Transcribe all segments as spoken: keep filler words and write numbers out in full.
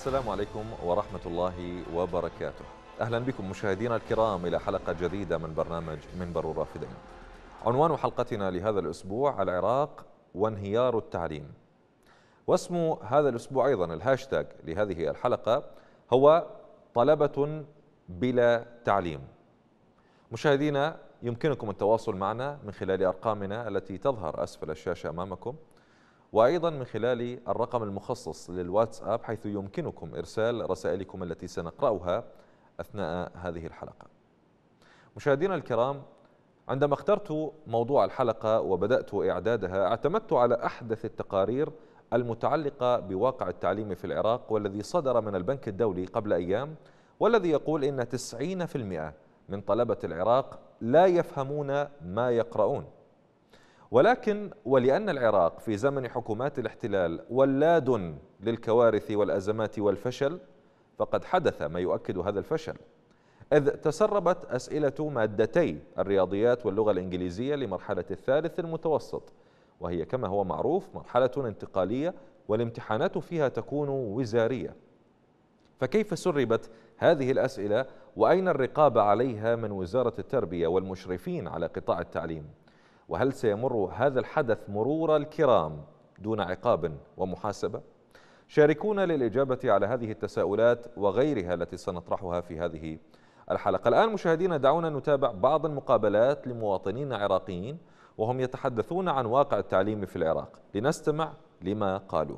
السلام عليكم ورحمة الله وبركاته. أهلا بكم مشاهدينا الكرام إلى حلقة جديدة من برنامج منبر الرافدين. عنوان حلقتنا لهذا الأسبوع: العراق وانهيار التعليم. واسم هذا الأسبوع أيضا الهاشتاج لهذه الحلقة هو طلبة بلا تعليم. مشاهدينا، يمكنكم التواصل معنا من خلال أرقامنا التي تظهر أسفل الشاشة أمامكم، وأيضا من خلال الرقم المخصص للواتساب، حيث يمكنكم إرسال رسائلكم التي سنقرأها أثناء هذه الحلقة. مشاهدينا الكرام، عندما اخترت موضوع الحلقة وبدأت إعدادها اعتمدت على أحدث التقارير المتعلقة بواقع التعليم في العراق، والذي صدر من البنك الدولي قبل أيام، والذي يقول إن تسعين بالمئة من طلبة العراق لا يفهمون ما يقرؤون. ولكن ولأن العراق في زمن حكومات الاحتلال ولاد للكوارث والأزمات والفشل، فقد حدث ما يؤكد هذا الفشل، إذ تسربت أسئلة مادتي الرياضيات واللغة الإنجليزية لمرحلة الثالث المتوسط، وهي كما هو معروف مرحلة انتقالية والامتحانات فيها تكون وزارية. فكيف سربت هذه الأسئلة، وأين الرقابة عليها من وزارة التربية والمشرفين على قطاع التعليم؟ وهل سيمر هذا الحدث مرور الكرام دون عقاب ومحاسبة؟ شاركونا للإجابة على هذه التساؤلات وغيرها التي سنطرحها في هذه الحلقة. الآن مشاهدينا، دعونا نتابع بعض المقابلات لمواطنين عراقيين وهم يتحدثون عن واقع التعليم في العراق، لنستمع لما قالوه.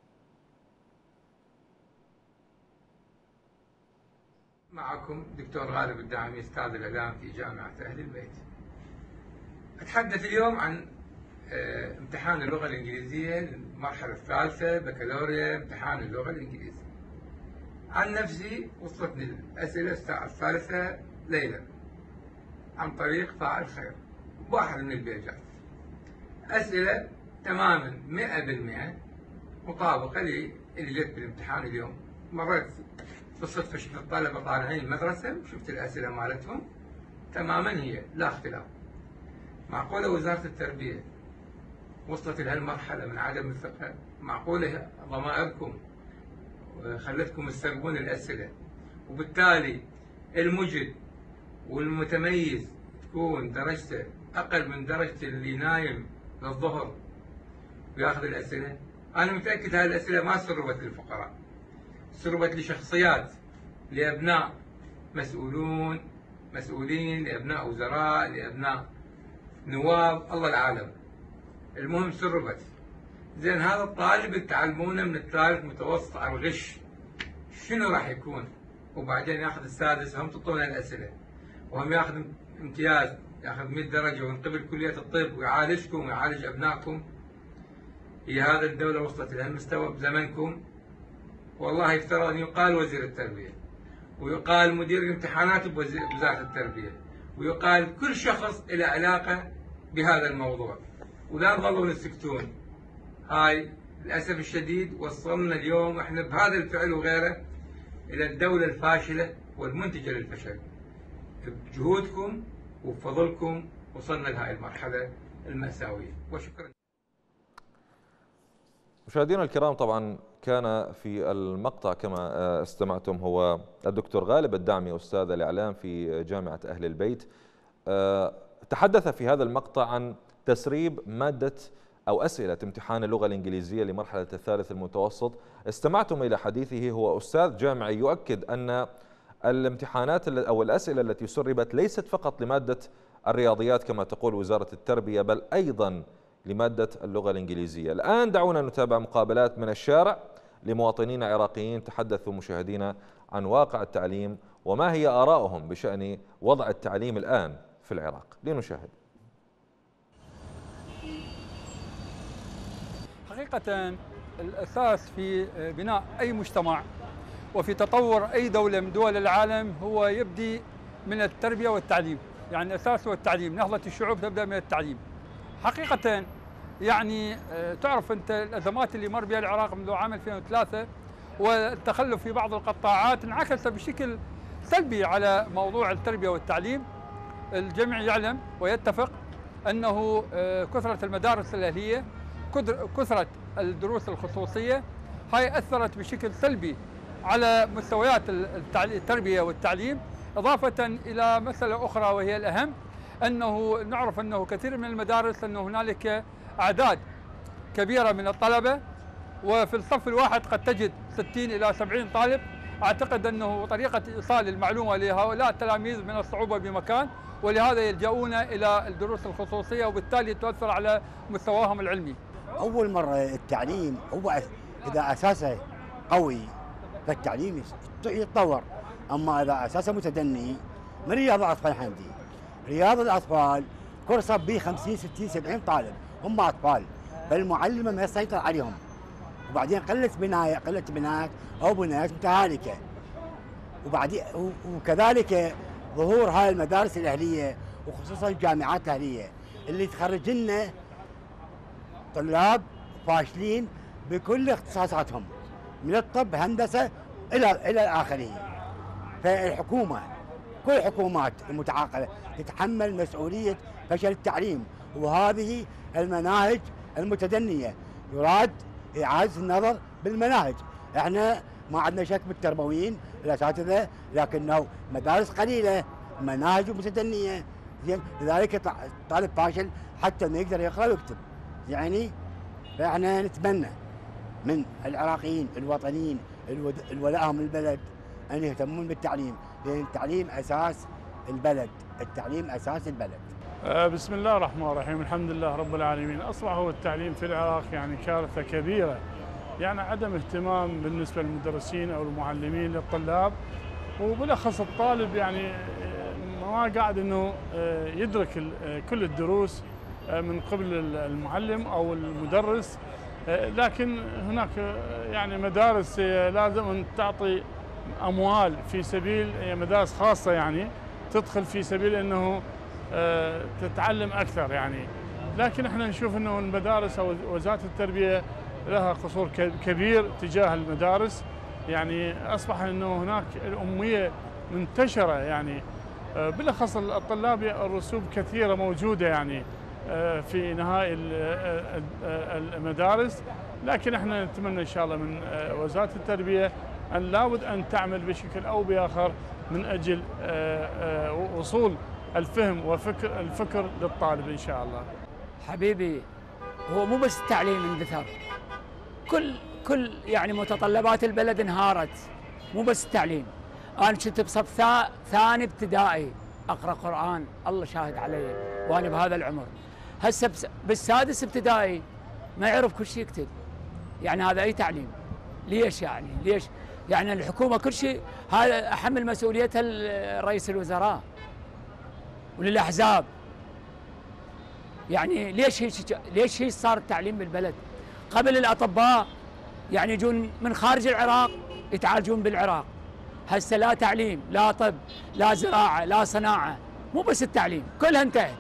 معكم دكتور غالب الدعمي، أستاذ الإعلام في جامعة أهل البيت. أتحدث اليوم عن امتحان اللغة الإنجليزية المرحلة الثالثة بكالوريا، امتحان اللغة الإنجليزية. عن نفسي وصلتني الأسئلة الساعة الثالثة ليلا عن طريق فاعل خير واحد من البيجات، أسئلة تماما مئة بالمئة مطابقة لي اللي جت بالامتحان اليوم. مريت بالصدفة شفت الطلبة طالعين المدرسة وشفت الأسئلة مالتهم تماما هي، لا اختلاف. معقولة وزارة التربية وصلت لهالمرحلة من عدم الثقة؟ معقولة ضمائركم خلتكم تسربون الأسئلة، وبالتالي المجد والمتميز تكون درجته أقل من درجة اللي نايم للظهر وياخذ الأسئلة؟ أنا متأكد هذه الأسئلة ما سربت للفقراء، سربت لشخصيات، لأبناء مسؤولون مسؤولين، لأبناء وزراء، لأبناء نواب، الله العالم. المهم سربت. زين، هذا الطالب اللي تعلمونه من الثالث متوسط على الغش شنو راح يكون؟ وبعدين ياخذ السادس، هم تعطونه الاسئله وهم ياخذ امتياز، ياخذ مئة درجه ومن قبل كليه الطب ويعالجكم ويعالج ابنائكم. هي هذا الدوله وصلت لهالمستوى بزمنكم؟ والله يفترض ان يقال وزير التربيه، ويقال مدير الامتحانات بوزاره التربيه، ويقال كل شخص له علاقه بهذا الموضوع، ولا تظلون تسكتون. هاي للاسف الشديد وصلنا اليوم احنا بهذا الفعل وغيره الى الدوله الفاشله والمنتجه للفشل. بجهودكم وبفضلكم وصلنا لهاي المرحله المأساويه، وشكرا. مشاهدينا الكرام، طبعا كان في المقطع كما استمعتم هو الدكتور غالب الدعمي، أستاذ الإعلام في جامعة أهل البيت، تحدث في هذا المقطع عن تسريب مادة أو أسئلة امتحان اللغة الإنجليزية لمرحلة الثالث المتوسط. استمعتم إلى حديثه، هو أستاذ جامعي يؤكد أن الامتحانات أو الأسئلة التي سربت ليست فقط لمادة الرياضيات كما تقول وزارة التربية، بل أيضا لمادة اللغة الإنجليزية. الآن دعونا نتابع مقابلات من الشارع لمواطنين عراقيين تحدثوا مشاهدينا عن واقع التعليم وما هي آراؤهم بشأن وضع التعليم الآن في العراق. لنشاهد. حقيقة الأساس في بناء أي مجتمع وفي تطور أي دولة من دول العالم هو يبدي من التربية والتعليم، يعني الأساس هو التعليم. نهضة الشعوب تبدأ من التعليم. حقيقة يعني تعرف أنت الأزمات اللي مر بها العراق منذ عام ألفين وثلاثة والتخلف في بعض القطاعات انعكس بشكل سلبي على موضوع التربية والتعليم. الجميع يعلم ويتفق أنه كثرة المدارس الأهلية، كثرة الدروس الخصوصية، هاي أثرت بشكل سلبي على مستويات التربية والتعليم، إضافة إلى مسألة أخرى وهي الأهم، أنه نعرف أنه كثير من المدارس أنه هنالك أعداد كبيرة من الطلبة، وفي الصف الواحد قد تجد ستين إلى سبعين طالب. أعتقد أنه طريقة إيصال المعلومة لهؤلاء التلاميذ من الصعوبة بمكان، ولهذا يلجؤون إلى الدروس الخصوصية، وبالتالي تؤثر على مستواهم العلمي. أول مرة التعليم هو إذا أساسه قوي فالتعليم يتطور، أما إذا أساسه متدني من رياض الأطفال حمدي. رياض الأطفال كورسة به خمسين ستين سبعين طالب هم أطفال، فالمعلمة ما يسيطر عليهم، وبعدين قلة بناية قلة بنايات أو بنايات متهالكة، وبعدين وكذلك ظهور هاي المدارس الأهلية وخصوصا الجامعات الأهلية اللي تخرج لنا طلاب فاشلين بكل اختصاصاتهم من الطب هندسة إلى إلى الآخرين. فالحكومة كل الحكومات المتعاقبة تتحمل مسؤولية فشل التعليم، وهذه المناهج المتدنية يراد إعادة النظر بالمناهج. احنا ما عندنا شك بالتربويين الأساتذة، لكنه مدارس قليلة مناهج متدنية، زين لذلك طالب فاشل حتى ما يقدر يقرأ ويكتب. يعني فاحنا نتمنى من العراقيين الوطنيين الولائهم للبلد أن يهتمون بالتعليم، لأن التعليم أساس البلد، التعليم أساس البلد. بسم الله الرحمن الرحيم، الحمد لله رب العالمين. أصبح هو التعليم في العراق يعني كارثة كبيرة، يعني عدم اهتمام بالنسبة للمدرسين أو المعلمين للطلاب، وبالأخص الطالب يعني ما قاعد أنه يدرك كل الدروس من قبل المعلم أو المدرس. لكن هناك يعني مدارس لازم أن تعطي أموال في سبيل مدارس خاصة، يعني تدخل في سبيل أنه تتعلم أكثر يعني. لكن احنا نشوف أنه المدارس أو وزارة التربية لها قصور كبير تجاه المدارس، يعني أصبح أنه هناك الأمية منتشرة، يعني بالأخص الطلاب الرسوب كثيرة موجودة يعني في نهاية المدارس. لكن احنا نتمنى إن شاء الله من وزارة التربية أن لابد أن تعمل بشكل أو بآخر من أجل وصول الفهم وفكر الفكر للطالب إن شاء الله. حبيبي هو مو بس التعليم اندثر، كل كل يعني متطلبات البلد انهارت، مو بس التعليم. أنا كنت بصف ثاني ابتدائي أقرأ قرآن، الله شاهد علي وأنا بهذا العمر. هسه بالسادس ابتدائي ما يعرف كل شيء يكتب، يعني هذا أي تعليم؟ ليش يعني؟ ليش؟ يعني الحكومة كل شيء هذا أحمل مسؤوليتها رئيس الوزراء وللأحزاب. يعني ليش هيك ليش هيك صار التعليم بالبلد؟ قبل الأطباء يعني يجون من خارج العراق يتعالجون بالعراق، هسه لا تعليم لا طب لا زراعة لا صناعة، مو بس التعليم كلها انتهت.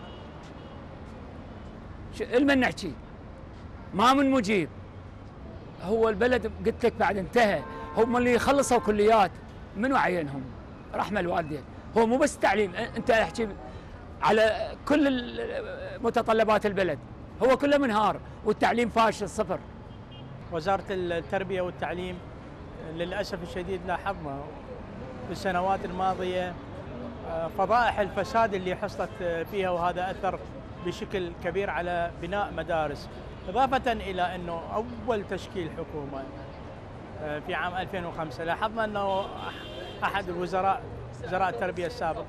المن نحكي ما من مجيب. هو البلد قلت لك بعد انتهى، هم اللي خلصوا كليات منو عينهم؟ رحمة الوالدين. هو مو بس التعليم، انت احكي على كل متطلبات البلد، هو كله منهار والتعليم فاشل صفر. وزارة التربية والتعليم للأسف الشديد لاحظنا بالسنوات الماضية فضائح الفساد اللي حصلت فيها، وهذا أثر بشكل كبير على بناء مدارس. إضافة إلى أنه أول تشكيل حكومة في عام ألفين وخمسة لاحظنا أنه أحد الوزراء وزراء التربية السابق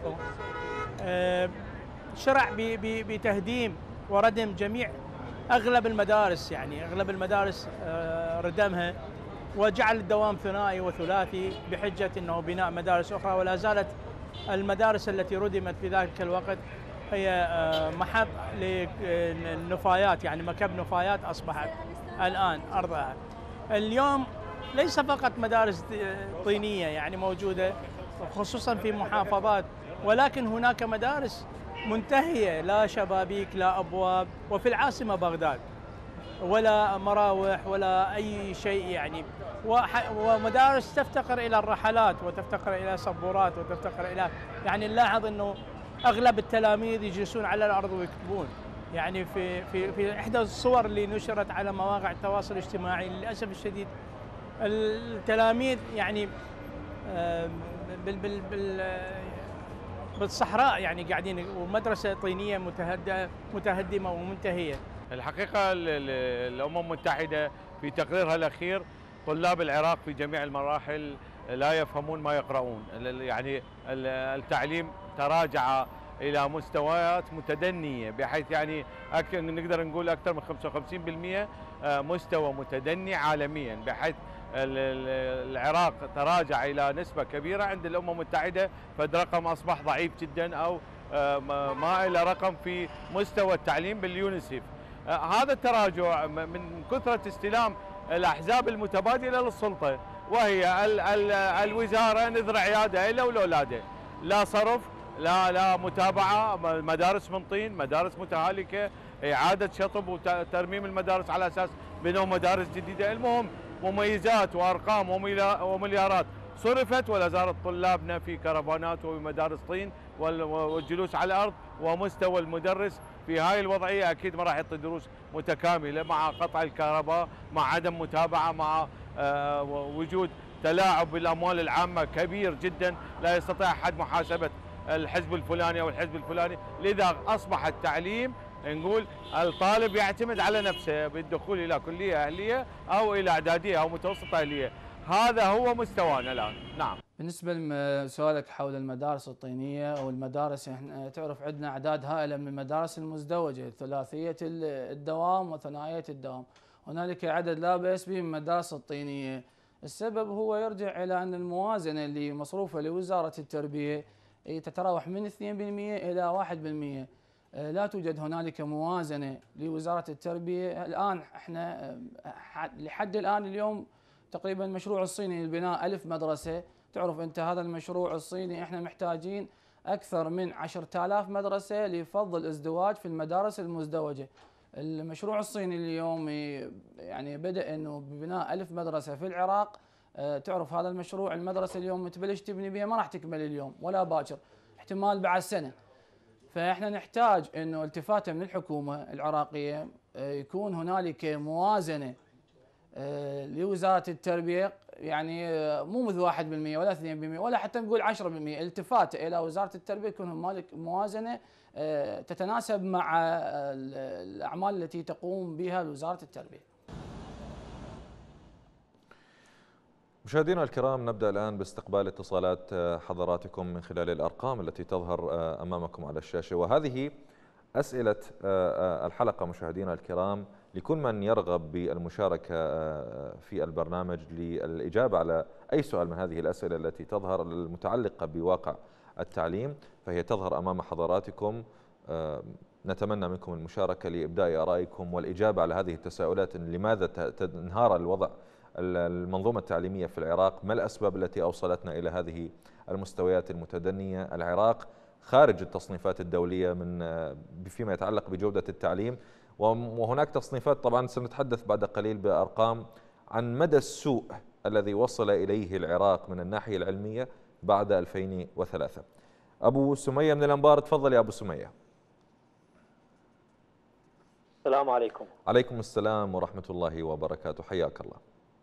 شرع بتهديم وردم جميع أغلب المدارس، يعني أغلب المدارس ردمها، وجعل الدوام ثنائي وثلاثي بحجة أنه بناء مدارس أخرى. ولا زالت المدارس التي ردمت في ذلك الوقت هي محط للنفايات، يعني مكب نفايات أصبحت الآن أرضها. اليوم ليس فقط مدارس طينية يعني موجودة خصوصا في محافظات، ولكن هناك مدارس منتهية لا شبابيك لا أبواب، وفي العاصمة بغداد ولا مراوح ولا أي شيء يعني، ومدارس تفتقر إلى الرحلات وتفتقر إلى سبورات وتفتقر إلى يعني نلاحظ أنه أغلب التلاميذ يجلسون على الأرض ويكتبون. يعني في في في إحدى الصور اللي نشرت على مواقع التواصل الاجتماعي للأسف الشديد التلاميذ يعني بال بال بال بالصحراء يعني قاعدين، ومدرسة طينية متهدئة متهدمة ومنتهية. الحقيقة الأمم المتحدة في تقريرها الأخير طلاب العراق في جميع المراحل لا يفهمون ما يقرؤون، يعني التعليم تراجع إلى مستويات متدنية، بحيث يعني نقدر نقول أكثر من خمسة وخمسين بالمئة مستوى متدني عالميا، بحيث العراق تراجع إلى نسبة كبيرة عند الأمم المتحدة، فالرقم أصبح ضعيف جدا أو ما إلى رقم في مستوى التعليم باليونيسيف. هذا التراجع من كثرة استلام الأحزاب المتبادلة للسلطة، وهي ال ال الوزارة نذر عيادة إلى والأولادة، لا صرف، لا لا متابعة، مدارس من طين، مدارس متهالكة، إعادة شطب وترميم المدارس على أساس بناء مدارس جديدة. المهم مميزات وأرقام ومليارات صرفت، ولا زالت طلابنا في كرفانات ومدارس طين والجلوس على الأرض، ومستوى المدرس في هاي الوضعية أكيد ما راح يعطي دروس متكاملة، مع قطع الكهرباء، مع عدم متابعة، مع وجود تلاعب بالأموال العامة كبير جدا، لا يستطيع أحد محاسبة الحزب الفلاني أو الحزب الفلاني. لذا أصبح التعليم نقول الطالب يعتمد على نفسه بالدخول إلى كلية أهلية أو إلى إعدادية أو متوسطة أهلية. هذا هو مستوانا الآن. نعم. بالنسبة لسؤالك حول المدارس الطينية أو المدارس، احنا تعرف عندنا أعداد هائلة من المدارس المزدوجة ثلاثية الدوام وثنائية الدوام. هنالك عدد لا بأس به من المدارس الطينية. السبب هو يرجع إلى أن الموازنة اللي مصروفة لوزارة التربية تتراوح من اثنين بالمئة إلى واحد بالمئة. لا توجد هنالك موازنة لوزارة التربية. الآن احنا لحد الآن اليوم تقريبا المشروع الصيني لبناء ألف مدرسة. تعرف أنت هذا المشروع الصيني احنا محتاجين أكثر من عشرة آلاف مدرسة لفض الازدواج في المدارس المزدوجة. المشروع الصيني اليوم يعني بدأ أنه ببناء ألف مدرسة في العراق. تعرف هذا المشروع المدرسة اليوم تبلش تبني بها ما راح تكمل اليوم ولا باكر، احتمال بعد سنة. فاحنا نحتاج انه التفاته من الحكومه العراقيه يكون هنالك موازنه لوزاره التربيه، يعني مو مثل واحد بالمئة ولا اثنين بالمئة ولا حتى نقول عشرة بالمئة، التفاته الى وزاره التربيه يكون هنالك موازنه تتناسب مع الاعمال التي تقوم بها وزاره التربيه. مشاهدينا الكرام، نبدأ الآن باستقبال اتصالات حضراتكم من خلال الأرقام التي تظهر أمامكم على الشاشة، وهذه أسئلة الحلقة مشاهدينا الكرام لكل من يرغب بالمشاركة في البرنامج للإجابة على أي سؤال من هذه الأسئلة التي تظهر المتعلقة بواقع التعليم، فهي تظهر أمام حضراتكم. نتمنى منكم المشاركة لإبداء آرائكم والإجابة على هذه التساؤلات: لماذا تنهار الوضع المنظومة التعليمية في العراق؟ ما الأسباب التي أوصلتنا إلى هذه المستويات المتدنية؟ العراق خارج التصنيفات الدولية من فيما يتعلق بجودة التعليم، وهناك تصنيفات طبعا سنتحدث بعد قليل بأرقام عن مدى السوء الذي وصل إليه العراق من الناحية العلمية بعد ألفين وثلاثة. أبو سمية من الأنبار، تفضل يا أبو سمية. السلام عليكم. عليكم السلام ورحمة الله وبركاته، حياك الله.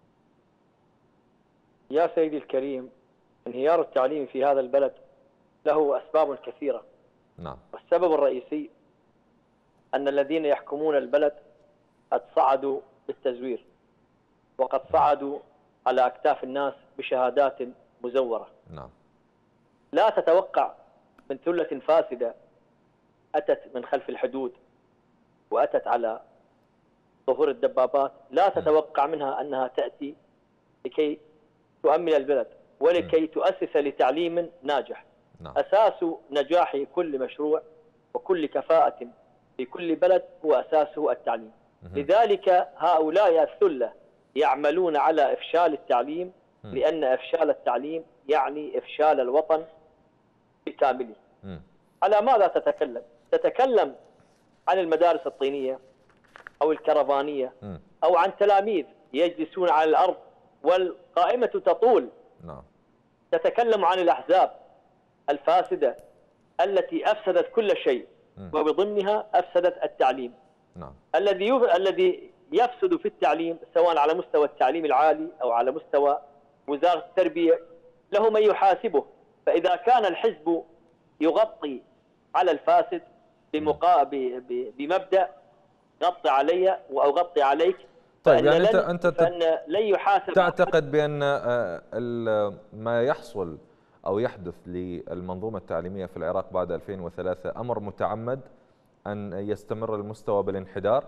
يا سيدي الكريم، انهيار التعليم في هذا البلد له أسباب كثيرة. نعم. والسبب الرئيسي أن الذين يحكمون البلد قد صعدوا بالتزوير، وقد صعدوا على أكتاف الناس بشهادات مزورة. نعم. لا تتوقع من ثلة فاسدة أتت من خلف الحدود وأتت على ظهور الدبابات، لا تتوقع منها أنها تأتي لكي تؤمن البلد ولكي تؤسس لتعليم ناجح. نعم. أساس نجاح كل مشروع وكل كفاءة في كل بلد هو أساسه التعليم. لذلك هؤلاء الثلة يعملون على إفشال التعليم، لأن إفشال التعليم يعني إفشال الوطن بكامله. على ماذا تتكلم؟ تتكلم عن المدارس الطينية أو الكرفانية أو عن تلاميذ يجلسون على الأرض والقائمة تطول. نعم. تتكلم عن الأحزاب الفاسدة التي أفسدت كل شيء وبضمنها أفسدت التعليم. نعم. الذي الذي يفسد في التعليم سواء على مستوى التعليم العالي أو على مستوى وزارة التربية له من يحاسبه. فإذا كان الحزب يغطي على الفاسد بمقا... بمبدأ غطي علي أو غطي عليك، طيب يعني لن... أنت أنت فإن لن يحاسب. تعتقد بأن ما يحصل أو يحدث للمنظومة التعليمية في العراق بعد ألفين وثلاثة أمر متعمد أن يستمر المستوى بالانحدار؟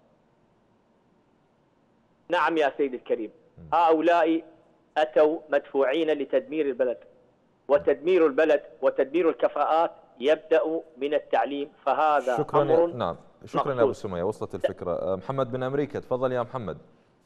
نعم يا سيدي الكريم، هؤلاء أتوا مدفوعين لتدمير البلد، وتدمير البلد وتدمير الكفاءات يبدأ من التعليم، فهذا شكرا أمر يا نعم شكرا يا أبو سمية، وصلت الفكرة. محمد من أمريكا، تفضل يا محمد.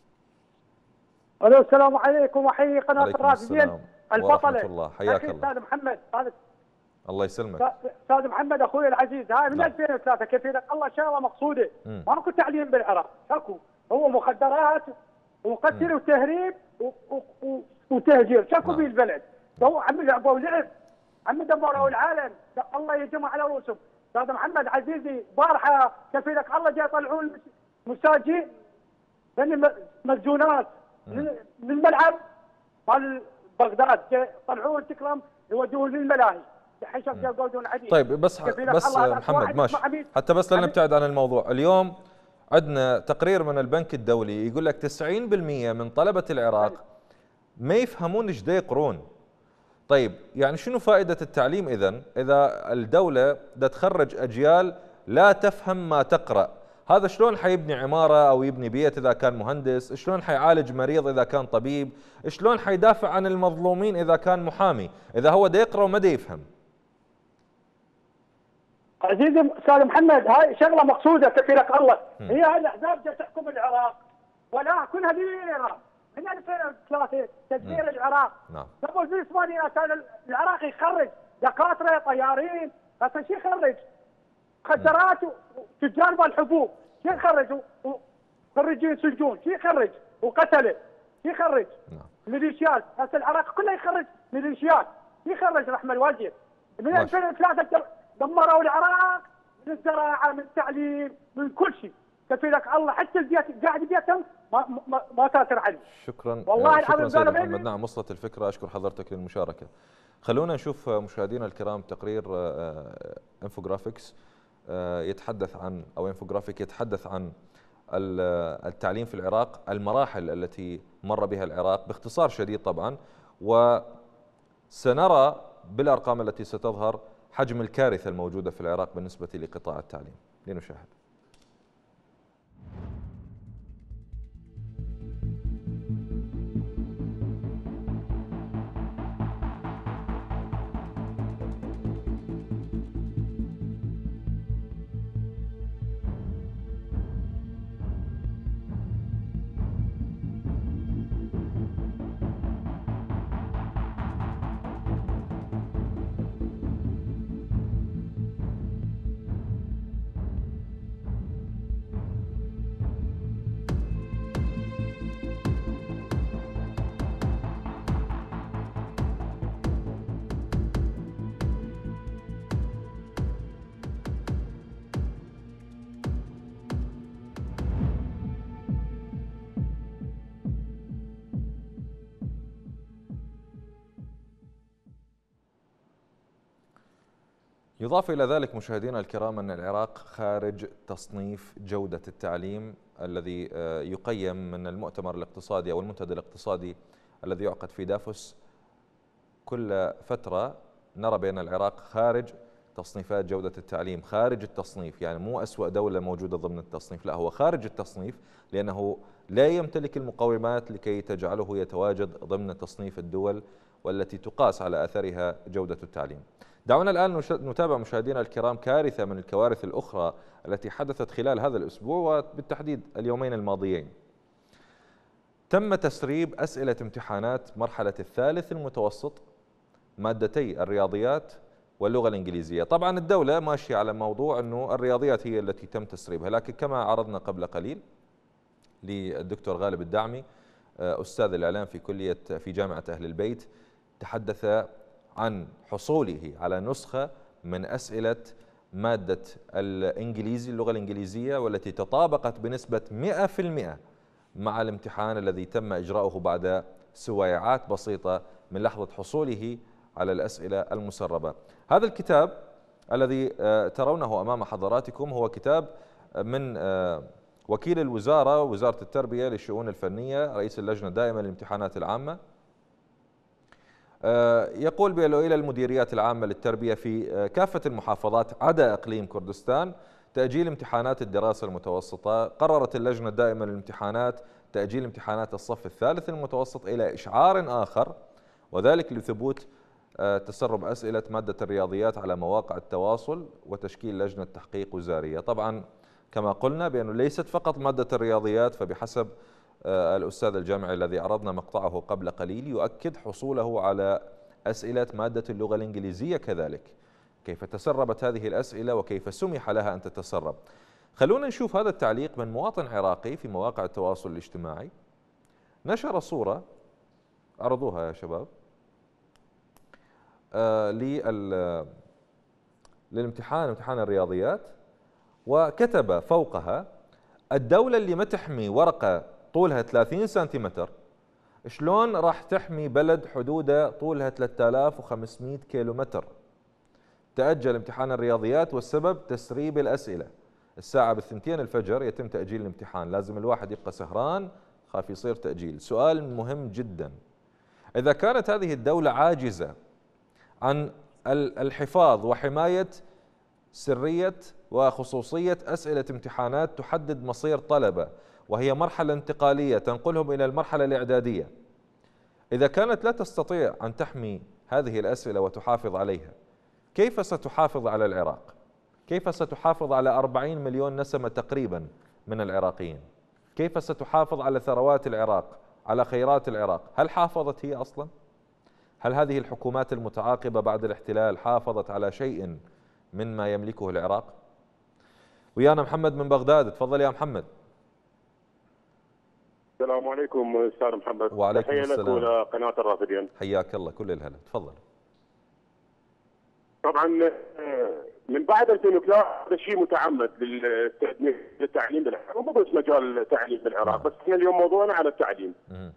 الو السلام عليكم، وحيي قناة الرافدين البطلة. الله حياك الله. استاذ محمد هذا الله يسلمك. استاذ محمد اخوي العزيز، هاي من نعم. ألفين وثلاثة كيف لك الله شغله مقصوده، ماكو تعليم بالعراق، اكو هو مخدرات وقتل وتهريب وتهجير، شكو بيه البلد، هو عم يلعبوا لعب، عم يدمروا العالم، الله يجمع على رؤوسهم. استاذ محمد عزيزي بارحه كيف لك الله جاي يطلعون مساجين لان مسجونات من الملعب مال بغداد، يطلعون تكرم يودون للملاهي. طيب بس بس محمد ماشي، حتى بس لا نبتعد عن الموضوع. اليوم عندنا تقرير من البنك الدولي يقول لك تسعين بالمئة من طلبة العراق ما يفهمون ايش دا يقرون. طيب يعني شنو فائدة التعليم إذن إذا الدولة دا تخرج أجيال لا تفهم ما تقرأ؟ هذا شلون حيبني عمارة أو يبني بيت إذا كان مهندس؟ شلون حيعالج مريض إذا كان طبيب؟ شلون حيدافع عن المظلومين إذا كان محامي؟ إذا هو دا يقرأ وما دا يفهم. عزيزي استاذ محمد، هاي شغله مقصوده كفيلك الله، هي هاي الاحزاب جالسه تحكم العراق ولا كلها ليره من ألفين وثلاثة تدمير العراق. نعم. قبل في الثمانينات كان العراق يخرج دكاتره طيارين، هسه شو يخرج؟ مخدرات وتجار بالحبوب، شو يخرج؟ وخريجين سجون، شو يخرج؟ وقتله، شو يخرج؟ نعم. ميليشيات، هسه العراق كله يخرج ميليشيات، شو يخرج رحمه الوالدين؟ من ألفين وثلاثة دمروا العراق من الزراعه، من التعليم، من كل شيء، كفيلك الله، حتى البيت قاعد بيتهم ما ما, ما تاثر عليه. شكرا والله شكرا سيد محمد. نعم وصلت الفكره، اشكر حضرتك للمشاركه. خلونا نشوف مشاهدينا الكرام تقرير انفوجرافيكس يتحدث عن او انفوجرافيك يتحدث عن التعليم في العراق، المراحل التي مر بها العراق باختصار شديد طبعا، وسنرى بالارقام التي ستظهر حجم الكارثة الموجودة في العراق بالنسبة لقطاع التعليم. لنشاهد. يضاف إلى ذلك مشاهدينا الكرام أن العراق خارج تصنيف جودة التعليم الذي يقيم من المؤتمر الاقتصادي أو المنتدى الاقتصادي الذي يعقد في دافوس كل فترة. نرى بأن العراق خارج تصنيفات جودة التعليم، خارج التصنيف، يعني مو أسوأ دولة موجودة ضمن التصنيف، لا هو خارج التصنيف لأنه لا يمتلك المقومات لكي تجعله يتواجد ضمن تصنيف الدول والتي تقاس على أثرها جودة التعليم. دعونا الآن نتابع مشاهدينا الكرام كارثة من الكوارث الأخرى التي حدثت خلال هذا الأسبوع وبالتحديد اليومين الماضيين. تم تسريب أسئلة امتحانات مرحلة الثالث المتوسط مادتي الرياضيات واللغة الإنجليزية. طبعا الدولة ماشية على موضوع أنه الرياضيات هي التي تم تسريبها، لكن كما عرضنا قبل قليل للدكتور غالب الدعمي أستاذ الإعلام في كلية في جامعة أهل البيت، تحدث عن حصوله على نسخة من أسئلة مادة الإنجليزي اللغة الإنجليزية، والتي تطابقت بنسبة مئة بالمئة مع الامتحان الذي تم إجراؤه بعد سويعات بسيطة من لحظة حصوله على الأسئلة المسربة. هذا الكتاب الذي ترونه أمام حضراتكم هو كتاب من وكيل الوزارة وزارة التربية للشؤون الفنية رئيس اللجنة الدائمة للامتحانات العامة. يقول بأنه إلى المديريات العامة للتربية في كافة المحافظات عدا إقليم كردستان تأجيل امتحانات الدراسة المتوسطة. قررت اللجنة الدائمة للامتحانات تأجيل امتحانات الصف الثالث المتوسط إلى إشعار آخر، وذلك لثبوت تسرب أسئلة مادة الرياضيات على مواقع التواصل وتشكيل لجنة تحقيق وزارية. طبعا كما قلنا بأنه ليست فقط مادة الرياضيات، فبحسب الأستاذ الجامعي الذي عرضنا مقطعه قبل قليل يؤكد حصوله على أسئلة مادة اللغة الإنجليزية كذلك. كيف تسربت هذه الأسئلة وكيف سمح لها أن تتسرب؟ خلونا نشوف هذا التعليق من مواطن عراقي في مواقع التواصل الاجتماعي. نشر صورة، عرضوها يا شباب، آه للامتحان امتحان الرياضيات، وكتب فوقها: الدولة اللي ما تحمي ورقة طولها ثلاثين سنتيمتر شلون راح تحمي بلد حدوده طولها ثلاثة آلاف وخمسمئة كيلومتر؟ تأجل امتحان الرياضيات والسبب تسريب الأسئلة. الساعة بالثنتين الفجر يتم تأجيل الامتحان، لازم الواحد يبقى سهران خاف يصير تأجيل. سؤال مهم جدا: إذا كانت هذه الدولة عاجزة عن الحفاظ وحماية سرية وخصوصية أسئلة امتحانات تحدد مصير طلبة وهي مرحلة انتقالية تنقلهم إلى المرحلة الإعدادية، إذا كانت لا تستطيع أن تحمي هذه الأسئلة وتحافظ عليها، كيف ستحافظ على العراق؟ كيف ستحافظ على أربعين مليون نسمة تقريبا من العراقيين؟ كيف ستحافظ على ثروات العراق، على خيرات العراق؟ هل حافظت هي أصلا؟ هل هذه الحكومات المتعاقبة بعد الاحتلال حافظت على شيء من ما يملكه العراق؟ ويانا محمد من بغداد، تفضل يا محمد. السلام عليكم استاذ محمد. وعليكم السلام. تحية لك ولقناة الرافدين. حياك الله، كل الهلا، تفضل. طبعا من بعد ألفين وثلاثة هذا شيء متعمد للتعليم بالعراق، مو بس مجال التعليم بالعراق، بس احنا اليوم موضوعنا على التعليم.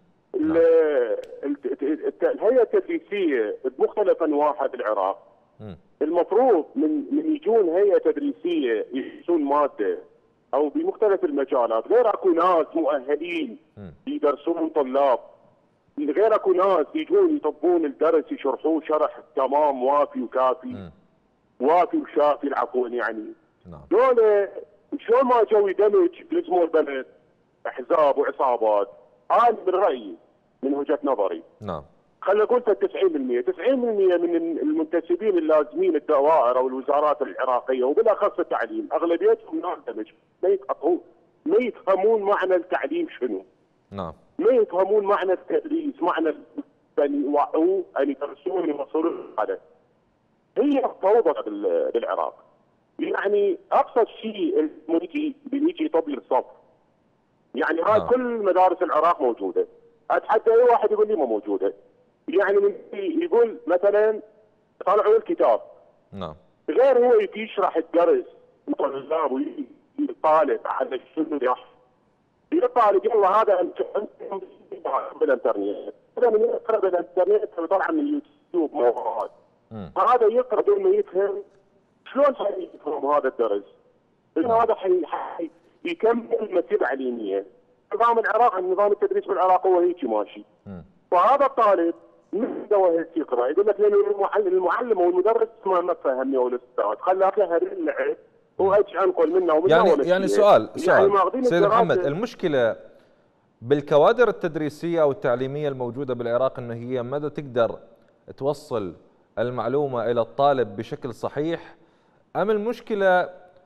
الهيئة التدريسية بمختلف انواعها بالعراق المفروض من من يجون هيئة تدريسية يدرسون مادة او بمختلف المجالات، غير اكو ناس مؤهلين يدرسون طلاب، غير اكو ناس يجون يطبون الدرس يشرحوه شرح تمام وافي وكافي، وافي وشافي العفو يعني. دول شلون ما جو يدمج لزموا البلد احزاب وعصابات؟ انا من رايي من وجهة نظري نعم خلينا نقول تسعين بالمئة تسعين بالمئة من المنتسبين اللازمين الدوائر او الوزارات العراقيه وبالاخص التعليم اغلبيتهم ناس دمج ما يفقهون، ما يفهمون معنى التعليم شنو. نعم ما يفهمون معنى التدريس، معنى ان يوعوا ان يدرسون يوصلون هذا. هي فوضى بالعراق. يعني ابسط شيء يجي بيجي يطبل الصف. يعني هاي نعم. كل مدارس العراق موجوده. اتحدى اي واحد يقول لي ما موجوده. يعني من يقول مثلا طلعوا الكتاب. نعم. غير هو يشرح الدرس للطلاب ويطالب على شنو يحفظ. الطالب يلا هذا بالانترنت، هذا من يقرا بالانترنت طالع من اليوتيوب مواد. هذا يقرا بدون ما يفهم شلون يفهم هذا الدرس؟ هذا حي حي يكمل مسيره تعليميه. نظام العراق نظام التدريس بالعراق هو هيك ماشي. فهذا الطالب من هو يقرا يقول لك المعلم المعلم او المدرس ما ما فهمني او الاستاذ خلاك هرين لعب واجي انقل منه ومنه يعني يعني سؤال سؤال يعني سيد محمد، المشكله بالكوادر التدريسيه او التعليميه الموجوده بالعراق انه هي مدى تقدر توصل المعلومه الى الطالب بشكل صحيح، ام المشكله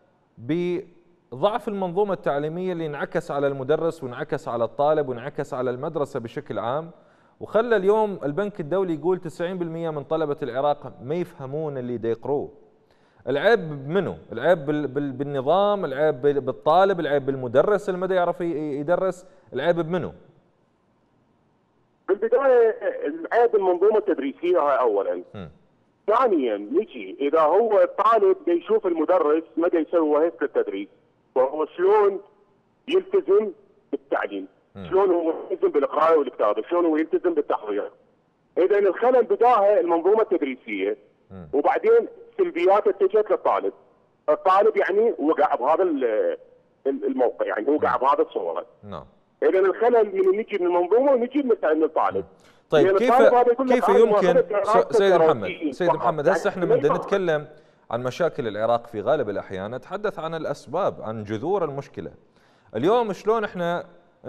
بضعف المنظومه التعليميه اللي انعكس على المدرس وانعكس على الطالب وانعكس على المدرسه بشكل عام، وخلى اليوم البنك الدولي يقول تسعين بالمئة من طلبه العراق ما يفهمون اللي دا يقروه. العيب منه؟ العيب بالنظام، العيب بالطالب، العيب بالمدرس اللي ما يعرف يدرس، العيب بمنه؟ بالبدايه العيب المنظومه التدريسيه هاي اولا. م. ثانيا نجي اذا هو الطالب يشوف المدرس ما يسوي وظيفه التدريس، وهو شلون يلتزم بالتعليم؟ شلون هو يلتزم بالقراءه والكتابه؟ شلون هو يلتزم بالتحضير؟ اذا الخلل بداها المنظومه التدريسيه، وبعدين سلبيات اتجهت للطالب. الطالب يعني وقع بهذا الموقع، يعني وقع بهذا الصوره. نعم. اذا الخلل من نجي من المنظومه ونجي من الطالب. طيب كيف كيف يمكن سيد محمد سيد محمد هسه احنا بدنا نتكلم عن مشاكل العراق في غالب الاحيان، نتحدث عن الاسباب، عن جذور المشكله. اليوم شلون احنا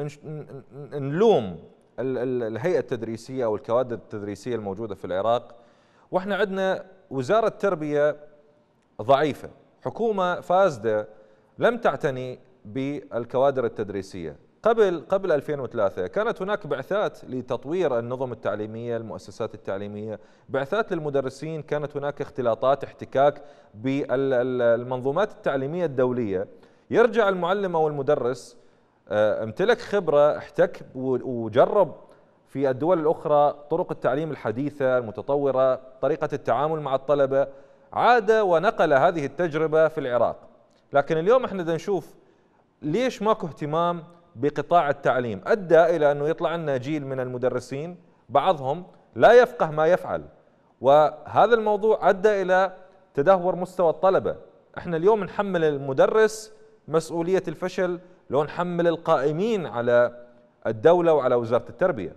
نلوم الهيئه التدريسيه او الكوادر التدريسيه الموجوده في العراق واحنا عندنا وزاره تربيه ضعيفه، حكومه فاسده لم تعتني بالكوادر التدريسيه. قبل قبل ألفين وثلاثة كانت هناك بعثات لتطوير النظم التعليميه، المؤسسات التعليميه، بعثات للمدرسين، كانت هناك اختلاطات، احتكاك بالمنظومات التعليميه الدوليه. يرجع المعلم او المدرس امتلك خبره، احتك وجرب في الدول الاخرى طرق التعليم الحديثه المتطوره، طريقه التعامل مع الطلبه، عاد ونقل هذه التجربه في العراق. لكن اليوم احنا بدنا نشوف ليش ماكو اهتمام بقطاع التعليم، ادى الى انه يطلع لنا جيل من المدرسين بعضهم لا يفقه ما يفعل، وهذا الموضوع ادى الى تدهور مستوى الطلبه. احنا اليوم نحمل المدرس مسؤوليه الفشل لو نحمل القائمين على الدوله وعلى وزاره التربيه.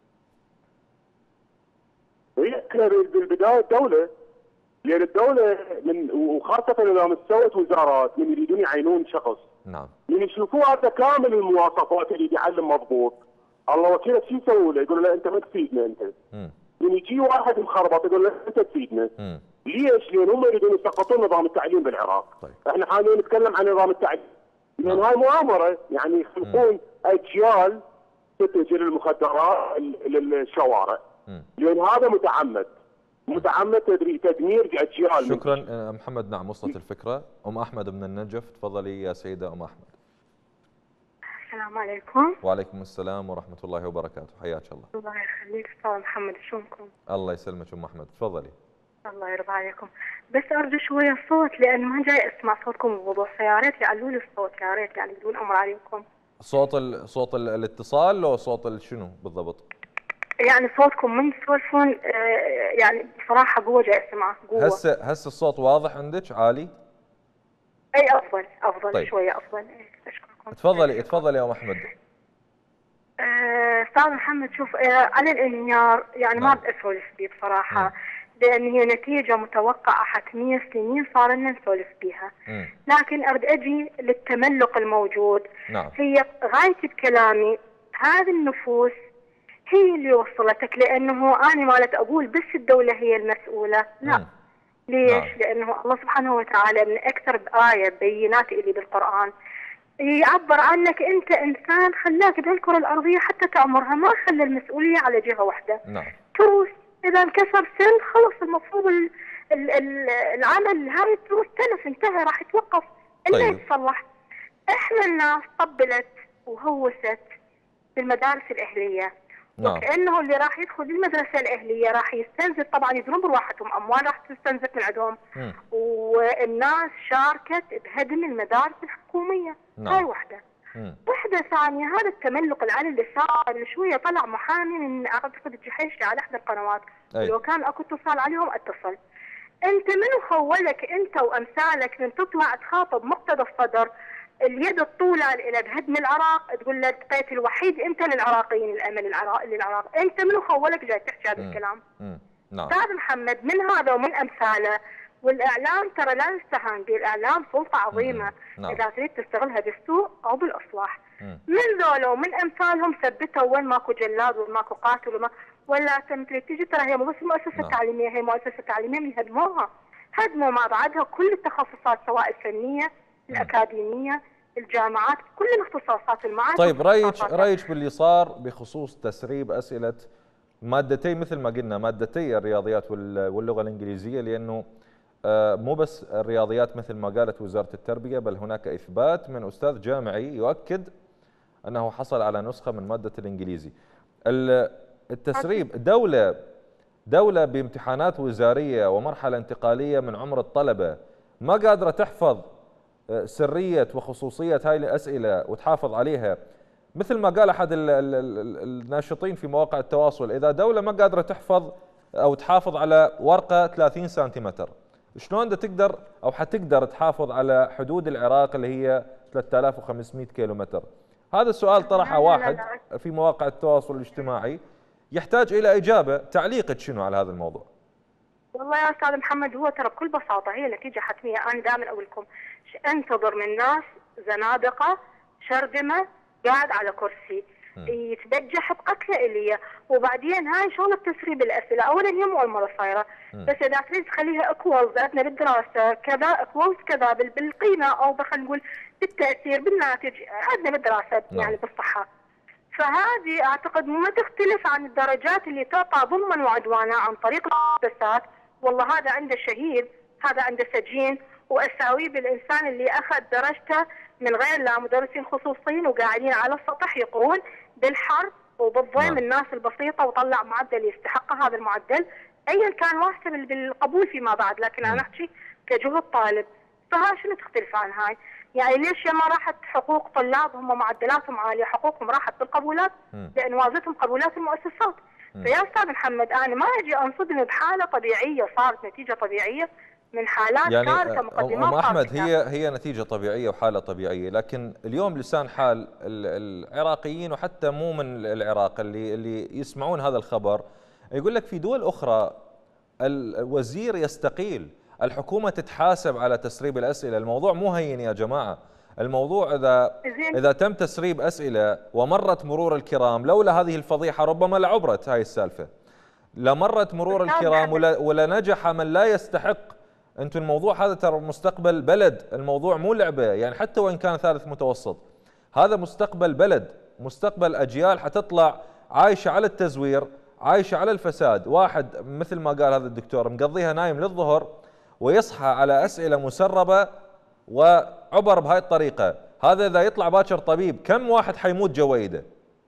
هي بالبدايه الدوله، لان الدوله من وخاصه اذا مستوت وزارات من يريدون يعينون شخص، نعم، من يشوفوه هذا كامل المواصفات اللي يعلم مضبوط، الله وكيلك شو يسوي له؟ يقول له انت ما تفيدنا انت. مم. من يجي واحد مخربط يقول له انت تفيدنا. مم. ليش؟ لان هم يريدون يسقطون نظام التعليم بالعراق. طيب. احنا حاليا نتكلم عن نظام التعليم. لان هاي مؤامره، يعني يخلقون اجيال تتجه للمخدرات للشوارع. مم. لان هذا متعمد. متعمد تدمير اجيال. شكرا محمد. نعم وصلت الفكره. ام احمد من النجف، تفضلي يا سيده ام احمد. السلام عليكم. وعليكم السلام ورحمه الله وبركاته، حياك الله. الله يخليك استاذ محمد، شلونكم؟ الله يسلمك ام احمد، تفضلي. الله يرضى عليكم، بس ارجو شويه صوت لان ما جاي اسمع صوتكم بوضوح، فيا ريت يعلوا لي الصوت يا ريت، يعني بدون امر عليكم. صوت ال... صوت ال... الاتصال لو صوت شنو بالضبط؟ يعني صوتكم من تسولفون آه يعني بصراحه قوه جاي اسمع قوه. هسه هسه الصوت واضح عندك عالي؟ اي افضل افضل طيب. شويه افضل. اشكركم. تفضلي تفضلي يا ام احمد. استاذ محمد شوف آه على الانهيار يعني نعم. ما بدي اسولف فيه بصراحه م. لان هي نتيجه متوقعه حتميه، سنين صار لنا نسولف بيها. م. لكن اريد اجي للتملق الموجود. نعم. هي غايتي بكلامي هذه النفوس هي اللي وصلتك، لانه انا مالت اقول بس الدوله هي المسؤوله، لا. م. ليش؟ نعم. لانه الله سبحانه وتعالى من اكثر بايه بينات اللي بالقران يعبر عنك انت انسان، خلاك بهالكره الارضيه حتى تامرها، ما خلى المسؤوليه على جهه واحده. نعم. تروس اذا انكسر سن خلص المفروض ال ال ال العمل هاي التروس تلف انتهى، راح يتوقف الا طيب. يتصلح. احنا الناس طبلت وهوست بالمدارس الاهليه. نعم. وكانه اللي راح يدخل المدرسه الاهليه راح يستنزف، طبعا يدرون بروحتهم اموال راح تستنزف من عندهم. م. والناس شاركت بهدم المدارس الحكوميه. نعم. هاي وحده. م. وحده ثانيه هذا التملق العالي اللي صار من شويه، طلع محامي من اعتقد الجحيشي على احدى القنوات، ولو كان اكو اتصال عليهم اتصل. انت منو خولك انت وامثالك من تطلع تخاطب مقتدى الصدر اليد الطولة الى بهدم العراق، تقول له القيت الوحيد انت للعراقيين الامل العراق للعراق، انت منو خولك جاي تحكي هذا الكلام؟ نعم. استاذ محمد من هذا ومن امثاله، والاعلام ترى لا يستهان به، الاعلام سلطه عظيمه. نعم. اذا تريد تستغلها بالسوء او بالاصلاح. مم. من ذولا ومن امثالهم ثبتوا وين ماكو جلاد وين ماكو قاتل وما ولا تمتلك تجي، ترى هي مو بس مؤسسه نعم. تعليميه، هي مؤسسه تعليميه من هدموها، هدموا ما بعدها كل التخصصات سواء الفنيه، الاكاديميه، الجامعات، كل الاختصاصات، المعاهد. طيب رايك رايك باللي صار بخصوص تسريب اسئله مادتي مثل ما قلنا مادتي الرياضيات واللغه الانجليزيه، لانه مو بس الرياضيات مثل ما قالت وزاره التربيه، بل هناك اثبات من استاذ جامعي يؤكد انه حصل على نسخه من ماده الانجليزي. التسريب دوله دولة بامتحانات وزارية ومرحلة انتقالية من عمر الطلبة ما قادرة تحفظ سرية وخصوصية هاي الأسئلة وتحافظ عليها، مثل ما قال أحد الناشطين في مواقع التواصل، إذا دولة ما قادرة تحفظ أو تحافظ على ورقة ثلاثين سنتيمتر، شلون ده تقدر أو حتقدر تحافظ على حدود العراق اللي هي ثلاثة آلاف وخمسمئة كيلومتر؟ هذا السؤال طرحه واحد في مواقع التواصل الاجتماعي، يحتاج إلى إجابة. تعليقك شنو على هذا الموضوع؟ والله يا أستاذ محمد، هو ترى بكل بساطة هي نتيجة حتمية. أنا دائما أقول لكم انتظر من ناس زنادقة شرذمة قاعد على كرسي يتبجح بقتله إليه، وبعدين هاي شغلة تسريب الأسئلة. أولا هي مو أول مرة صايرة، بس إذا تريد تخليها اكوالز عندنا بالدراسة كذا اكوالز كذا بالقيمة أو خلينا نقول بالتأثير بالناتج عندنا بالدراسة يعني بالصحة، فهذه أعتقد ما تختلف عن الدرجات اللي تعطى ظلما وعدوانا عن طريق المؤسسات. والله هذا عنده شهيد، هذا عنده سجين، وأساويب الإنسان اللي أخذ درجته من غير لا مدرسين خصوصيين وقاعدين على السطح يقرون بالحر وبالضيم الناس البسيطة وطلع معدل يستحق هذا المعدل أيا كان واسع بالقبول فيما بعد، لكن أنا أحكي كجهد طالب. فها شنو تختلف عن هاي؟ يعني ليش ما راحت حقوق طلاب هم معدلاتهم عالية، حقوقهم راحت بالقبولات لأن وازتهم قبولات المؤسسات. فيا أستاذ محمد أنا ما أجي أنصدم بحالة طبيعية صارت نتيجة طبيعية من حالات يعني كارثة مقدمات. أم أحمد هي هي نتيجة طبيعية وحالة طبيعية، لكن اليوم لسان حال العراقيين وحتى مو من العراق اللي اللي يسمعون هذا الخبر يقول لك في دول أخرى الوزير يستقيل، الحكومة تتحاسب على تسريب الأسئلة. الموضوع مو هين يا جماعة، الموضوع إذا إذا تم تسريب أسئلة ومرت مرور الكرام، لولا هذه الفضيحة ربما لعبرت هاي السالفة، لمرت مرور الكرام ولا, ولا نجح من لا يستحق. أنتم الموضوع هذا ترى مستقبل بلد، الموضوع مو لعبة يعني، حتى وإن كان ثالث متوسط هذا مستقبل بلد، مستقبل أجيال حتطلع عايشة على التزوير، عايشة على الفساد. واحد مثل ما قال هذا الدكتور مقضيها نايم للظهر ويصحى على أسئلة مسربة وعبر بهاي الطريقة، هذا إذا يطلع باكر طبيب كم واحد حيموت جويده؟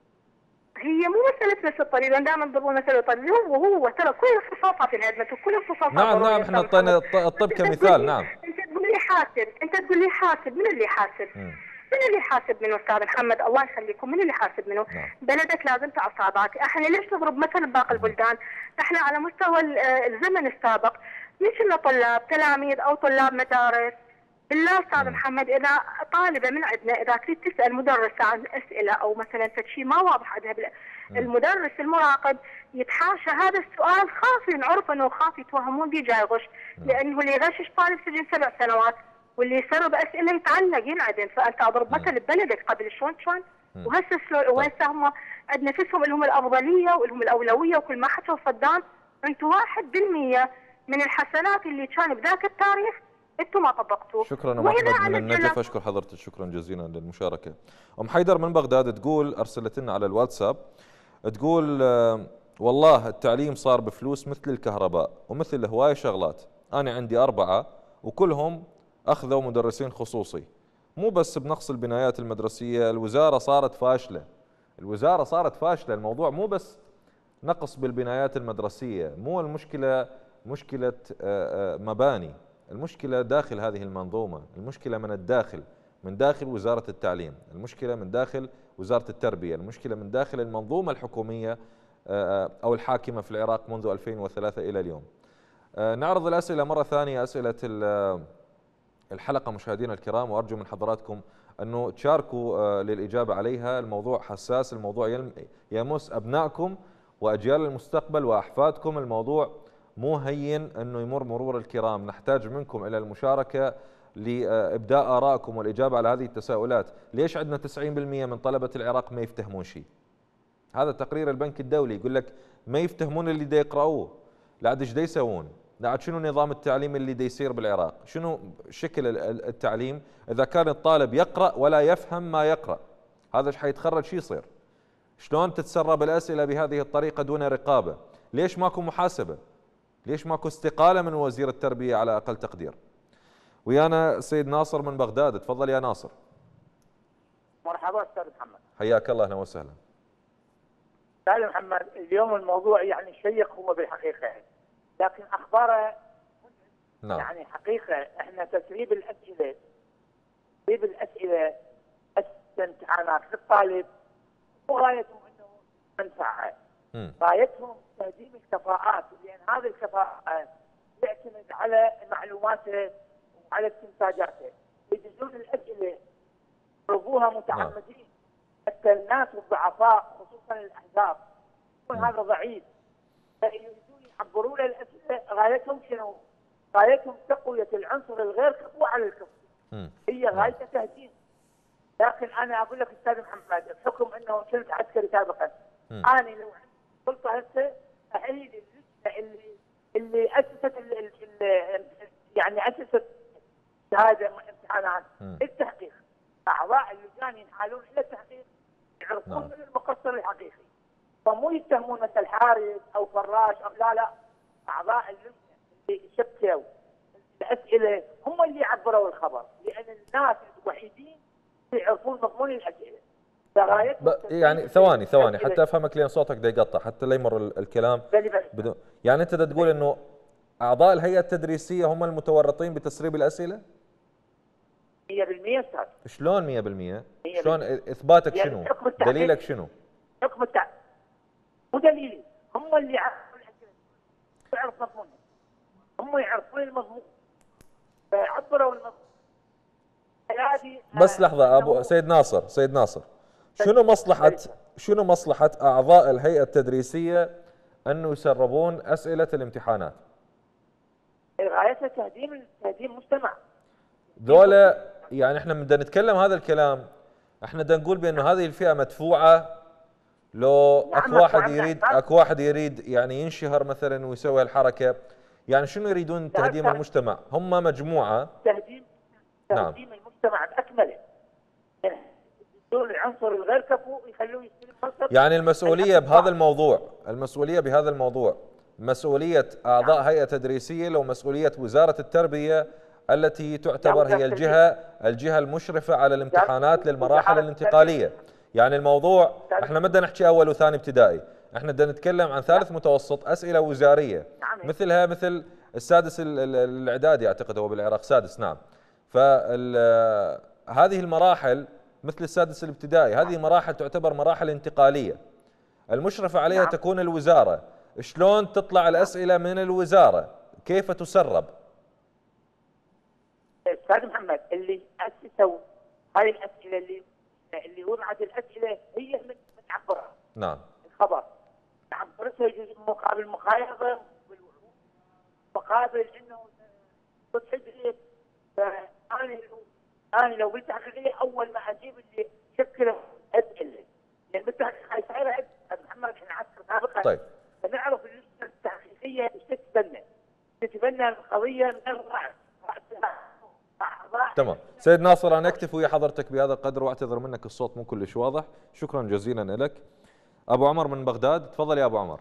هي مو مسألة بس الطبيب، أنا دائما بقول مسألة الطبيب، وهو ترى كل اختصاصات انهدمت وكل اختصاصات. نعم نعم احنا اعطينا الطب كمثال. نعم أنت تقول لي حاسب، أنت تقول لي حاسب، من اللي حاسب؟ من اللي حاسب منه أستاذ محمد؟ الله يخليكم، من اللي حاسب منه؟ نعم. بلدك لازم تعصابك. احنا ليش نضرب مثل باقي البلدان؟ احنا على مستوى الزمن السابق مش إنه طلاب تلاميذ أو طلاب مدارس. بالله استاذ محمد اذا طالبه من عندنا اذا تريد تسال مدرس عن اسئله او مثلا شيء ما واضح عندها المدرس المراقب يتحاشى هذا السؤال، خاف ينعرف انه خاف يتوهمون بيه جاي غش، لانه اللي يغشش طالب سجن سبع سنوات واللي يسرب اسئله يتعلق ينعدم. فانت اضرب مثل ببلدك قبل شلون شلون وهسه وهسه هم عندنا نفسهم لهم الافضليه ولهم الاولويه وكل ما حكوا صدام انتم واحد بالمئة من الحسنات اللي كان بذاك التاريخ انتم ما طبقتوه. شكرا ام احمد من النجف، اشكر حضرتك شكرا جزيلا للمشاركه. ام حيدر من بغداد تقول ارسلت لنا على الواتساب تقول والله التعليم صار بفلوس مثل الكهرباء ومثل هواي شغلات، انا عندي اربعه وكلهم اخذوا مدرسين خصوصي، مو بس بنقص البنايات المدرسيه، الوزاره صارت فاشله، الوزاره صارت فاشله، الموضوع مو بس نقص بالبنايات المدرسيه، مو المشكله مشكله مباني، المشكلة داخل هذه المنظومة، المشكلة من الداخل، من داخل وزارة التعليم، المشكلة من داخل وزارة التربية، المشكلة من داخل المنظومة الحكومية أو الحاكمة في العراق منذ ألفين وثلاثة إلى اليوم. نعرض الأسئلة مرة ثانية، أسئلة الحلقة مشاهدينا الكرام، وأرجو من حضراتكم أنه تشاركوا للإجابة عليها. الموضوع حساس، الموضوع يمس أبنائكم وأجيال المستقبل وأحفادكم، الموضوع مو هين أنه يمر مرور الكرام. نحتاج منكم إلى المشاركة لإبداء آرائكم والإجابة على هذه التساؤلات. ليش عندنا تسعين بالمئة من طلبة العراق ما يفتهمون شيء؟ هذا تقرير البنك الدولي يقول لك ما يفتهمون اللي دا يقرأوه. لا عاد ايش دا يسوون؟ لا عاد شنو نظام التعليم اللي دا يصير بالعراق؟ شنو شكل التعليم إذا كان الطالب يقرأ ولا يفهم ما يقرأ؟ هذا ايش حيتخرج شو يصير؟ شلون تتسرب الأسئلة بهذه الطريقة دون رقابة؟ ليش ماكو محاسبة؟ ليش ماكو استقالة من وزير التربية على أقل تقدير؟ ويانا سيد ناصر من بغداد، تفضل يا ناصر. مرحبا أستاذ محمد. حياك الله، أهلا وسهلا. استاذ محمد اليوم الموضوع يعني شيق هو بالحقيقه، لكن اخباره نعم. يعني حقيقه احنا تسريب الاسئله تسريب الاسئله امتحانات للطالب وغايتهم انه منفعه. غايتهم تهديم الكفاءات، لان هذه الكفاءه تعتمد على معلوماته وعلى استنتاجاته. يجوزون الاسئله يضربوها متعمدين حتى الناس الضعفاء خصوصا الاحزاب يكون هذا ضعيف، فيريدون يعبرون الاسئله. غايتهم شنو؟ غايتهم تقويه العنصر الغير كفو على الكفو. هي غايته تهديم. لكن انا اقول لك استاذ محمد بحكم انه كنت عسكري سابقا، انا لو عندي سلطه هسه اعيد اللجنه اللي اللي اسست ال ال يعني اسست شهاده امتحانات التحقيق، اعضاء اللجان ينحالون الى التحقيق يعرفون من المقصر الحقيقي، فمو يتهمون مثل حارس او فراش أو لا لا، اعضاء اللجنه اللي شكلوا الاسئله هم اللي عبروا الخبر، لان الناس الوحيدين يعرفون مضمون الاسئله. يعني ثواني ثواني حتى افهمك، لان صوتك دا يقطع حتى لا يمر الكلام بدون. يعني انت دا تقول انه اعضاء الهيئه التدريسيه هم المتورطين بتسريب الاسئله؟ مية بالمية استاذ. شلون مية بالمية؟ شلون اثباتك شنو؟ دليلك شنو؟ حكم التعليم مو دليلي، هم اللي يعرفون الاسئله يعرف مضمونها، هم يعرفون المضمون فيعبروا المضمون. بس لحظة أبو سيد ناصر، سيد ناصر شنو مصلحة شنو مصلحة أعضاء الهيئة التدريسية أنه يسربون أسئلة الامتحانات؟ غايتها تهديم تهديم المجتمع. ذولا يعني احنا بدنا نتكلم هذا الكلام، احنا بدنا نقول بأنه هذه الفئة مدفوعة، لو اكو واحد يريد اكو واحد يريد يعني ينشهر مثلا ويسوي الحركة، يعني شنو يريدون تهديم المجتمع؟ هم مجموعة تهديم تهديم نعم. المجتمع باكمله. دول العنصر الغير كفو يخلوه يستلم منصب. يعني المسؤوليه بهذا الموضوع، المسؤوليه بهذا الموضوع مسؤوليه اعضاء نعم. هيئه تدريسيه، لو مسؤوليه وزاره التربيه التي تعتبر هي الجهه الجهه المشرفه على الامتحانات للمراحل الانتقاليه. يعني الموضوع احنا ما بدنا نحكي اول وثاني ابتدائي، احنا بدنا نتكلم عن ثالث متوسط، اسئله وزاريه مثلها مثل السادس الاعدادي اعتقد هو بالعراق سادس نعم. فهذه المراحل مثل السادس الابتدائي، هذه مراحل تعتبر مراحل انتقالية المشرفة عليها نعم. تكون الوزارة. شلون تطلع الأسئلة من الوزارة؟ كيف تسرب؟ أستاذ محمد اللي أسسوا هاي الأسئلة اللي اللي وضعت الأسئلة هي من تعبرها نعم الخبر تعبرتها يجوز مقابل مخايضة مقابل إنه تحجريت. فأنا أنا لو بالتحقيقية أول ما أجيب اللي شكله أسئلة، لأن بالتحقيقية صايرة محمد إحنا عسكر سابقا طيب فنعرف اللجنة التحقيقية إيش تتبنى تتبنى القضية من الرأس. تمام سيد ناصر، أنا أكتفي ويا حضرتك بهذا القدر وأعتذر منك الصوت مو كلش واضح. شكرا جزيلا لك. أبو عمر من بغداد، تفضل يا أبو عمر.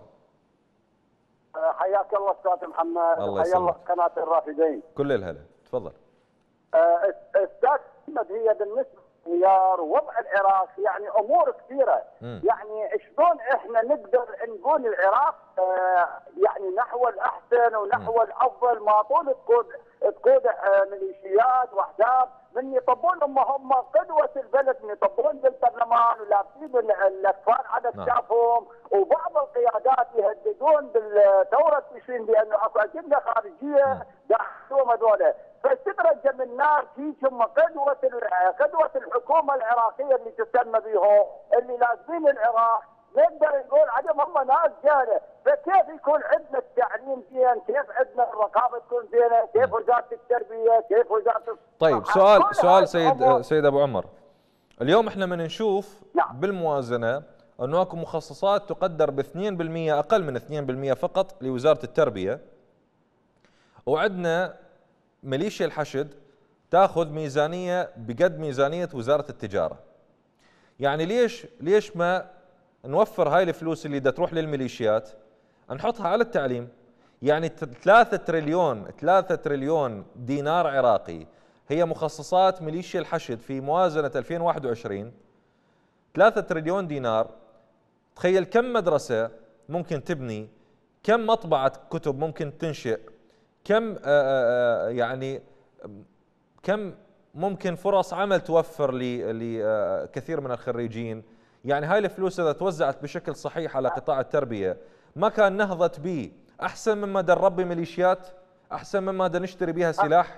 حياك الله أستاذ محمد. الله حيا الله قناة الرافدين. كل الهلا، تفضل. استاذ محمد هي بالنسبه للانهيار ووضع العراق يعني امور كثيره، م. يعني شلون احنا نقدر نقول العراق آه يعني نحو الاحسن ونحو م. الافضل، ما طول تقود تقود آه ميليشيات واحزاب من يطبون هم هم قدوه البلد، من يطبون بالبرلمان ولابسين الاكفان على اكتافهم، وبعض القيادات يهددون بالثوره تشين بانه اكو اجنده خارجيه داخلهم هذول. فاستدرج من الناس هيجم قدوه قدوه الحكومه العراقيه اللي تسمى بهم اللي لازمين العراق، نقدر نقول عليهم هم ناس جاهله. فكيف يكون عندنا التعليم زين؟ كيف عندنا الرقابه تكون زينه؟ كيف وزاره التربيه؟ كيف وزاره طيب سؤال سؤال سيد سيد ابو عمر، اليوم احنا من نشوف نعم. بالموازنه انه اكو مخصصات تقدر ب اثنين بالمئة اقل من اثنين بالمئة فقط لوزاره التربيه، وعندنا ميليشيا الحشد تاخذ ميزانيه بقد ميزانيه وزاره التجاره. يعني ليش ليش ما نوفر هاي الفلوس اللي دا تروح للميليشيات نحطها على التعليم؟ يعني ثلاثة تريليون ثلاثة تريليون دينار عراقي هي مخصصات ميليشيا الحشد في موازنه ألفين وواحد وعشرين، ثلاثة تريليون دينار تخيل كم مدرسة ممكن تبني، كم مطبعة كتب ممكن تنشئ، كم آآ آآ يعني كم ممكن فرص عمل توفر لكثير من الخريجين. يعني هاي الفلوس إذا توزعت بشكل صحيح على قطاع التربية ما كان نهضت به أحسن مما دا نربي ميليشيات، أحسن مما دا نشتري بها سلاح.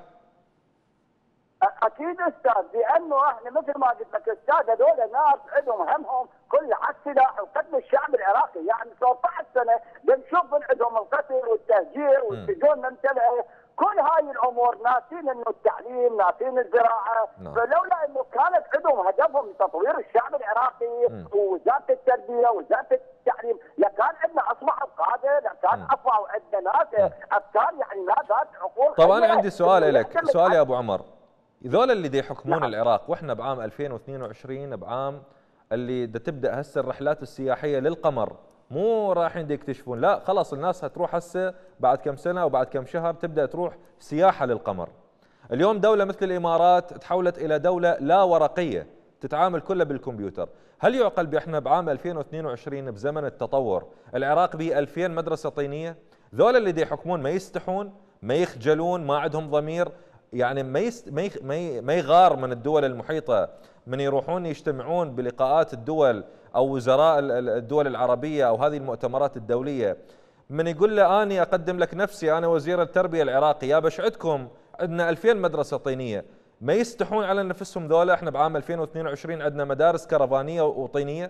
اكيد استاذ، لانه احنا مثل ما قلت لك استاذ هذول ناس عندهم همهم كل على السلاح وقتل الشعب العراقي. يعني ثلاث عشرة سنه بنشوف من عندهم القتل والتهجير والسجون ممتلئه، كل هاي الامور ناسين انه التعليم، ناسين الزراعه. نعم. فلولا انه كانت عندهم هدفهم تطوير الشعب العراقي م. ووزاره التربيه ووزاره التعليم، لكان عندنا اصبحت قاده، لكان اصبحوا عندنا ناس افكار يعني ناس عقول. طب انا عندي سؤال لك، سؤال يا ابو عمر، ذول اللي دي يحكمون نعم. العراق واحنا بعام ألفين واثنين وعشرين، بعام اللي دا تبدا هسه الرحلات السياحيه للقمر، مو رايحين يكتشفون، لا خلاص الناس هتروح هسه بعد كم سنه او بعد كم شهر تبدا تروح سياحه للقمر. اليوم دوله مثل الامارات تحولت الى دوله لا ورقيه تتعامل كلها بالكمبيوتر. هل يعقل باحنا بعام ألفين واثنين وعشرين بزمن التطور العراق به ألفين مدرسه طينيه؟ ذول اللي دي يحكمون ما يستحون، ما يخجلون، ما عندهم ضمير، يعني ما يست... ما, يخ... ما يغار من الدول المحيطه من يروحون يجتمعون بلقاءات الدول او وزراء الدول العربيه او هذه المؤتمرات الدوليه، من يقول له اني اقدم لك نفسي انا وزير التربيه العراقي، يا باش عندكم عندنا ألفين مدرسه طينيه، ما يستحون على نفسهم ذولا؟ احنا بعام ألفين واثنين وعشرين عندنا مدارس كرفانيه وطينيه.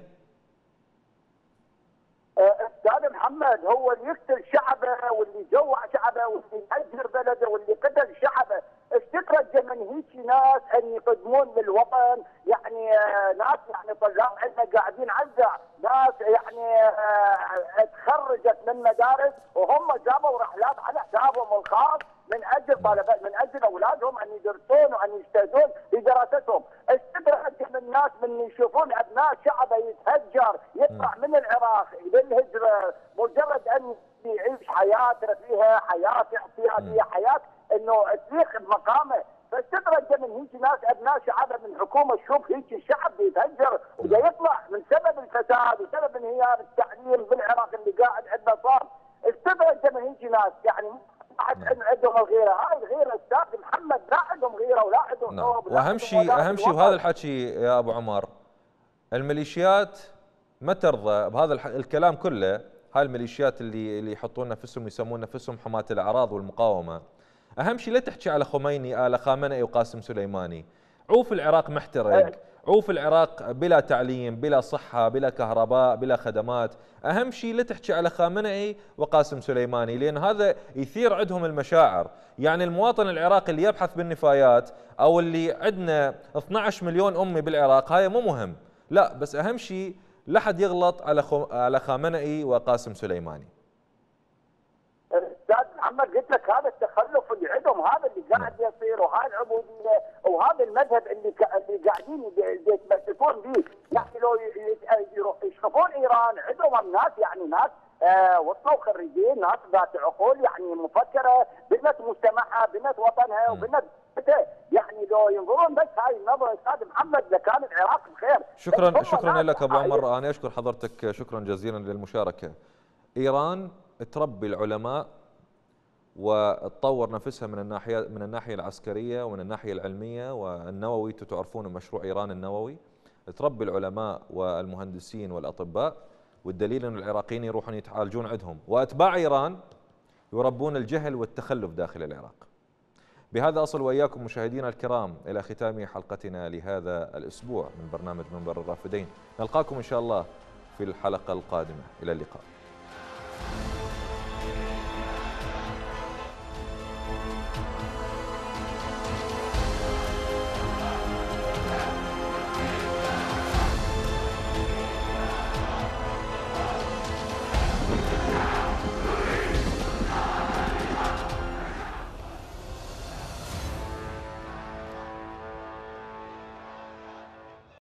استاذ محمد، هو اللي يقتل شعبه واللي يجوع شعبه واللي يهجر بلده واللي قتل شعبه، ايش تترجى من هيك ناس ان يقدمون للوطن؟ يعني ناس يعني طلاب عندنا قاعدين عزع، ناس يعني تخرجت من مدارس وهم جابوا رحلات على حسابهم الخاص من اجل طلبات، من اجل اولادهم ان يدرسون وان يجتهدون في دراستهم. ايش تترجى من الناس من يشوفون ابناء شعبه يتهجر، يطلع من العراق للهجره مجرد ان يعيش حياه رفيهه، حياه اعتياديه، حياه انه تليق بمقامه. فاستدرج من هيك ناس ابناء شعبه من حكومه تشوف هيك الشعب بيتهجر ودا يطلع من سبب الفساد وسبب انهيار التعليم بالعراق اللي قاعد عندنا صار. استدرج من هيك ناس يعني عندهم الغيره، هاي الغيره استاذ محمد لا عندهم غيره ولا عندهم حب. واهم شيء اهم شيء وهذا الحكي يا ابو عمر، الميليشيات ما ترضى بهذا الكلام كله. هاي الميليشيات اللي اللي يحطون نفسهم يسمون نفسهم حماة الاعراض والمقاومه، اهم شيء لا تحكي على خميني على خامنئي وقاسم سليماني. عوف العراق محترق، عوف العراق بلا تعليم، بلا صحه، بلا كهرباء، بلا خدمات. اهم شيء لا تحكي على خامنئي وقاسم سليماني، لان هذا يثير عندهم المشاعر. يعني المواطن العراقي اللي يبحث بالنفايات او اللي عندنا اثنعش مليون امي بالعراق، هاي مو مهم، لا بس اهم شيء لا حد يغلط على خو... على خامنئي وقاسم سليماني. استاذ محمد قلت لك هذا التخلف اللي عندهم، هذا اللي قاعد يصير، وهاي العبوديه وهذا المذهب اللي ك... اللي قاعدين يتمسكون به. يعني لو يشوفون ايران عندهم ناس يعني ناس آه وصلوا خريجين، ناس ذات عقول يعني مفكره، بنت مجتمعها، بنت وطنها وبنت يعني لو ينظرون بس هاي النظره استاذ محمد لكان العراق بخير. شكرا شكرا لك ابو عمر، انا اشكر حضرتك شكرا جزيلا للمشاركه. ايران تربي العلماء وتطور نفسها من الناحيه من الناحيه العسكريه ومن الناحيه العلميه والنووي. تعرفون مشروع ايران النووي، تربي العلماء والمهندسين والاطباء، والدليل ان العراقيين يروحون يتعالجون عندهم، واتباع ايران يربون الجهل والتخلف داخل العراق. بهذا أصل وإياكم مشاهدينا الكرام إلى ختام حلقتنا لهذا الأسبوع من برنامج منبر الرافدين. نلقاكم إن شاء الله في الحلقة القادمة، إلى اللقاء.